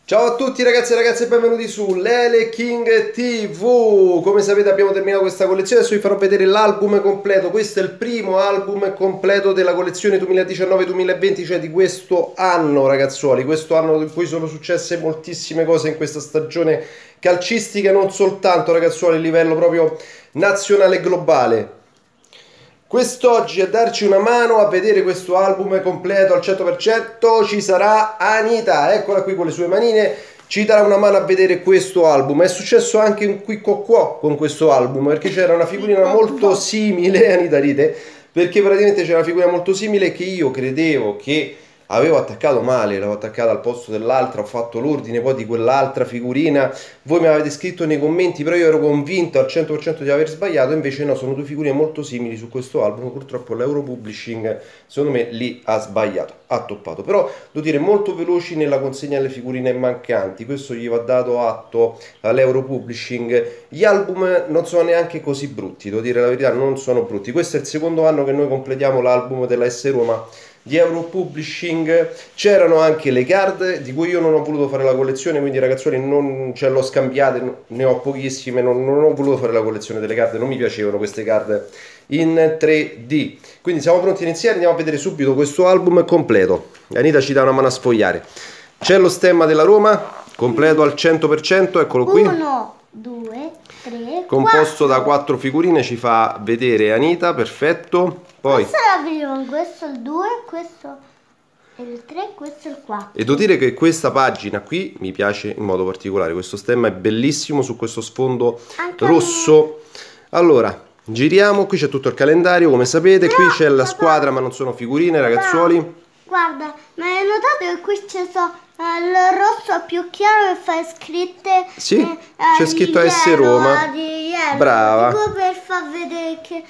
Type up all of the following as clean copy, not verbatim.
Ciao a tutti ragazzi e ragazze e benvenuti su Lele King TV. Come sapete abbiamo terminato questa collezione, adesso vi farò vedere l'album completo. Questo è il primo album completo della collezione 2019-2020, cioè di questo anno ragazzuoli. Questo anno in cui sono successe moltissime cose in questa stagione calcistica, non soltanto ragazzuoli a livello proprio nazionale e globale. Quest'oggi a darci una mano a vedere questo album completo al 100% ci sarà Anita, eccola qui con le sue manine, ci darà una mano a vedere questo album. È successo anche un qui qua con questo album, perché c'era una figurina molto simile, Anita ride, perché praticamente c'era una figurina molto simile che io credevo che avevo attaccato male, l'avevo attaccata al posto dell'altra, ho fatto l'ordine poi di quell'altra figurina, voi mi avete scritto nei commenti, però io ero convinto al 100% di aver sbagliato, invece no, sono due figurine molto simili su questo album, purtroppo l'Euro Publishing secondo me lì ha sbagliato, ha toppato, però devo dire molto veloci nella consegna delle figurine mancanti, questo gli va dato atto all'Euro Publishing. Gli album non sono neanche così brutti, devo dire la verità, non sono brutti, questo è il secondo anno che noi completiamo l'album della S Roma di Euro Publishing. C'erano anche le card di cui io non ho voluto fare la collezione, quindi ragazzuoli non ce l'ho scambiate, ne ho pochissime, non ho voluto fare la collezione delle card, non mi piacevano queste card in 3D. Quindi siamo pronti a iniziare, andiamo a vedere subito questo album completo. Anita ci dà una mano a sfogliare. C'è lo stemma della Roma completo al 100%, eccolo qui. 1, 2, 3, composto da 4 figurine, ci fa vedere Anita, perfetto. Poi questo è la prima, questo è il 2, questo è il 3, questo è il 4. e devo dire che questa pagina qui mi piace in modo particolare, questo stemma è bellissimo su questo sfondo anche rosso. Allora, giriamo, qui c'è tutto il calendario, come sapete, però, qui c'è la squadra ma non sono figurine, ragazzuoli. Guarda, ma hai notato che qui c'è il rosso più chiaro e fa scritte? Sì, c'è scritto AS Roma. Brava. Dico per far vedere che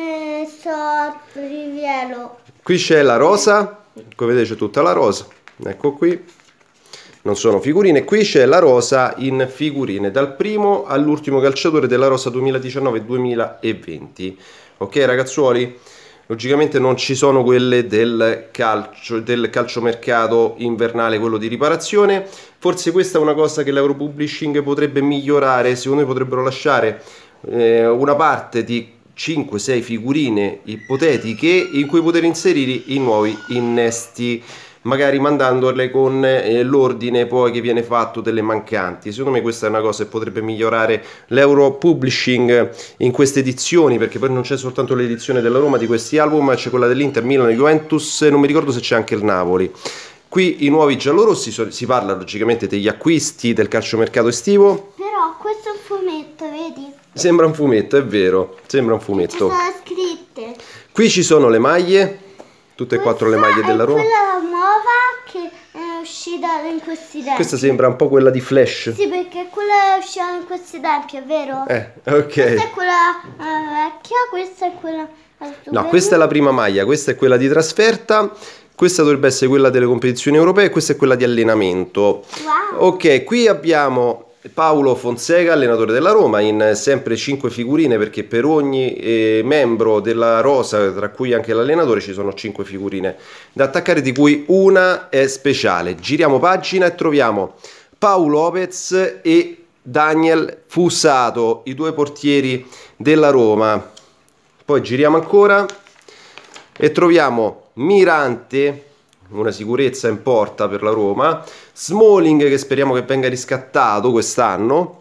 rivielo. Qui c'è la rosa, come vedete c'è tutta la rosa, ecco qui, non sono figurine, qui c'è la rosa in figurine, dal primo all'ultimo calciatore della rosa 2019-2020, ok ragazzuoli? Logicamente non ci sono quelle del calciomercato invernale, quello di riparazione. Forse questa è una cosa che l'Euro Publishing potrebbe migliorare, secondo me potrebbero lasciare una parte di 5-6 figurine ipotetiche in cui poter inserire i nuovi innesti, magari mandandole con l'ordine poi che viene fatto delle mancanti. Secondo me questa è una cosa che potrebbe migliorare l'Euro Publishing in queste edizioni, perché poi non c'è soltanto l'edizione della Roma di questi album, ma c'è quella dell'Inter, Milan, Juventus, non mi ricordo se c'è anche il Napoli. Qui i nuovi giallorossi, si parla logicamente degli acquisti del calciomercato estivo. Però questo è un fumetto, vedi? Sembra un fumetto, è vero, sembra un fumetto. Ci sono scritte. Qui ci sono le maglie, tutte e 4 le maglie della Roma. Quella nuova che è uscita in questi tempi. Questa sembra un po' quella di Flash. Sì, perché quella è uscita in questi tempi, è vero? Ok. Questa è quella vecchia, questa è quella... No, questa è la prima maglia, questa è quella di trasferta, questa dovrebbe essere quella delle competizioni europee, questa è quella di allenamento. Wow. Ok, qui abbiamo Paulo Fonseca, allenatore della Roma, in sempre 5 figurine, perché per ogni membro della rosa, tra cui anche l'allenatore, ci sono 5 figurine da attaccare, di cui una è speciale. Giriamo pagina e troviamo Paolo Lopez e Daniel Fusato, i due portieri della Roma. Poi giriamo ancora e troviamo Mirante, una sicurezza in porta per la Roma, Smalling che speriamo che venga riscattato quest'anno,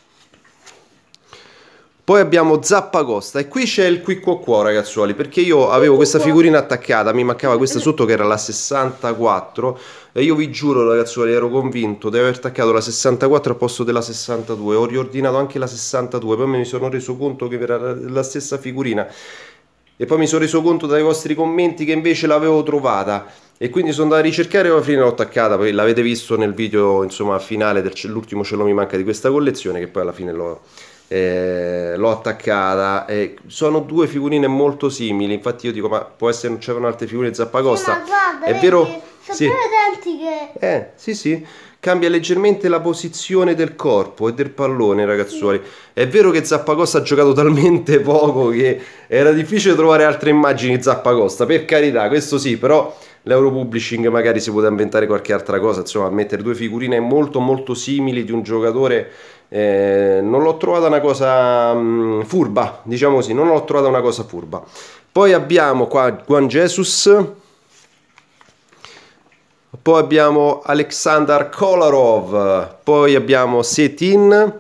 poi abbiamo Zappacosta e qui c'è il qui qua ragazzuoli, perché io avevo questa figurina attaccata, mi mancava questa sotto che era la 64 e io vi giuro ragazzuoli ero convinto di aver attaccato la 64 al posto della 62, ho riordinato anche la 62, poi mi sono reso conto che era la stessa figurina e poi mi sono reso conto dai vostri commenti che invece l'avevo trovata e quindi sono andato a ricercare e alla fine l'ho attaccata, poi l'avete visto nel video insomma finale dell'ultimo Ce lo mi manca di questa collezione, che poi alla fine l'ho attaccata. Sono due figurine molto simili, infatti io dico ma può essere non c'erano altre figurine Zappacosta, sì, guarda, è vero? Sono Sì. identiche. Sì, cambia leggermente la posizione del corpo e del pallone ragazzuoli. È vero che Zappacosta ha giocato talmente poco che era difficile trovare altre immagini di Zappacosta, per carità, questo sì, però l'Europublishing magari si poteva inventare qualche altra cosa, insomma, mettere due figurine molto molto simili di un giocatore, non l'ho trovata una cosa furba, diciamo così, non l'ho trovata una cosa furba. Poi abbiamo qua Juan Jesus, poi abbiamo Alexander Kolarov, poi abbiamo Setin,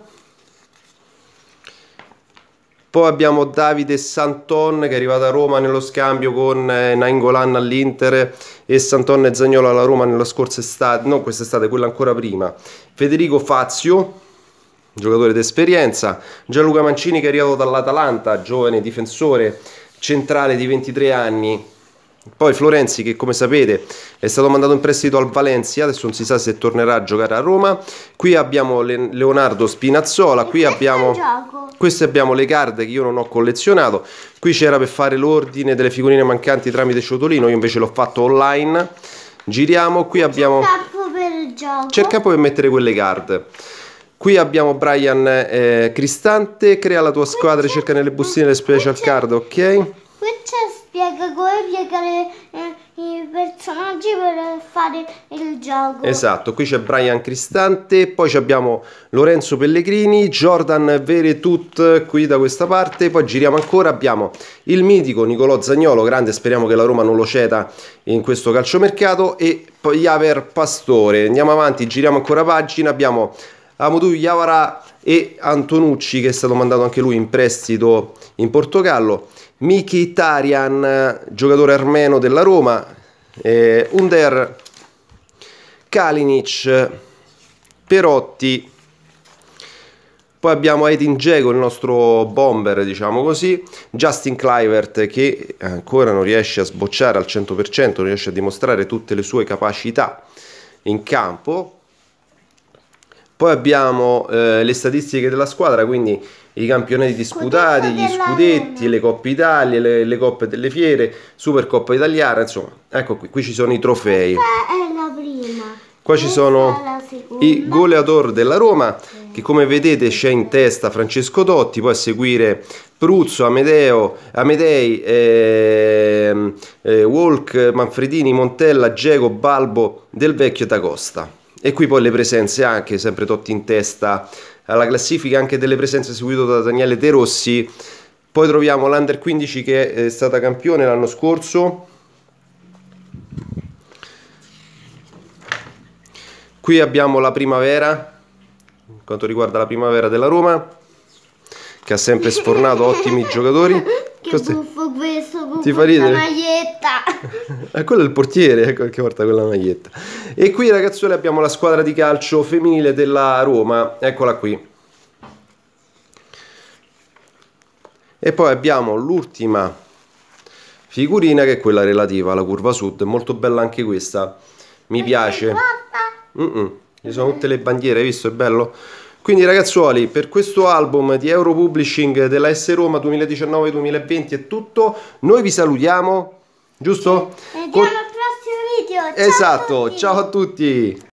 poi abbiamo Davide Santon che è arrivato a Roma nello scambio con Nainggolan all'Inter e Santon e Zaniolo alla Roma nella scorsa estate, no quest'estate, quella ancora prima. Federico Fazio, giocatore d'esperienza. Gianluca Mancini che è arrivato dall'Atalanta, giovane difensore centrale di 23 anni. Poi Florenzi che come sapete è stato mandato in prestito al Valencia, adesso non si sa se tornerà a giocare a Roma. Qui abbiamo Leonardo Spinazzola, qui abbiamo queste, abbiamo le card che io non ho collezionato. Qui c'era per fare l'ordine delle figurine mancanti tramite Ciotolino, io invece l'ho fatto online. Giriamo, qui abbiamo c'è il campo per mettere quelle card. Qui abbiamo Brian Cristante, crea la tua squadra, cerca nelle bustine le special card, ok? Qui c'è spiega come piegare i personaggi per fare il gioco. Esatto, qui c'è Brian Cristante, poi abbiamo Lorenzo Pellegrini, Jordan Veretut qui da questa parte, poi giriamo ancora, abbiamo il mitico Nicolò Zaniolo, grande, speriamo che la Roma non lo ceda in questo calciomercato, e poi Javier Pastore. Andiamo avanti, giriamo ancora pagina, abbiamo Amadou Diawara e Antonucci che è stato mandato anche lui in prestito in Portogallo, Mkhitaryan, giocatore armeno della Roma, Under, Kalinic, Perotti, poi abbiamo Edin Dzeko, il nostro bomber diciamo così, Justin Kluivert che ancora non riesce a sbocciare al 100%, non riesce a dimostrare tutte le sue capacità in campo. Poi abbiamo le statistiche della squadra, quindi i campionati disputati, gli scudetti, le Coppe Italia, le Coppe delle Fiere, Supercoppa Italiana, insomma, ecco qui ci sono i trofei. Questa è la prima. Qua ci sono i goleador della Roma, che come vedete c'è in testa Francesco Totti, poi a seguire Pruzzo, Amedei, Walk, Manfredini, Montella, Dzeko, Balbo, Del Vecchio e D'Acosta. E qui poi le presenze anche, sempre Totti in testa alla classifica, anche delle presenze seguito da Daniele De Rossi. Poi troviamo l'Under 15 che è stata campione l'anno scorso. Qui abbiamo la primavera, quanto riguarda la primavera della Roma, che ha sempre sfornato ottimi giocatori. Che buffo questo, con ti fa ridere? maglietta. Quello è il portiere, che porta quella maglietta. E qui ragazzuoli abbiamo la squadra di calcio femminile della Roma, eccola qui. E poi abbiamo l'ultima figurina che è quella relativa alla curva sud, molto bella anche questa, mi piace. Ci sono tutte le bandiere, hai visto? È bello? Quindi ragazzuoli, per questo album di Europublishing della S Roma 2019-2020 è tutto. Noi vi salutiamo, giusto? Vediamo al prossimo video. Ciao esatto, a tutti. ciao a tutti!